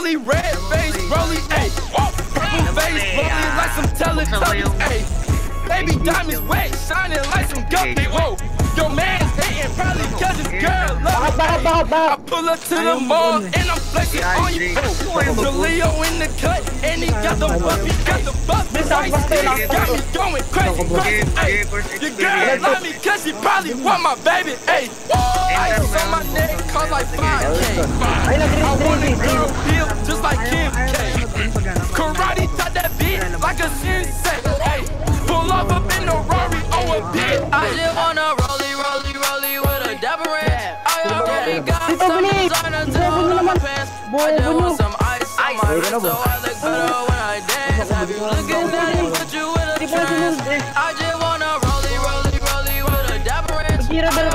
rolly, red face, rolly, ayy. Purple face, rolly like some Teletubbies, ayy. Baby diamonds wet, shining like some guppy, whoa. Your man's hating probably cause his girl love me. I pull up to the mall and I'm flexing on you. Jaleo in the cut and he got the buff, Ice got me going crazy, ayy. Your girl love me cause she probably want my baby, ayy. Ice on my neck cost like 5K. I want a girl feel just like Kim K. Karate taught that beat like a sensei, ayy. Pull up in a Rari or a bit. I just wanna rollie with a dapper ant. I already got some designer to hold on my pants. I just want some ice on my wrist so I look better when I dance. Have you looking at it, put you in a trance. I just wanna rollie with a dapper ant.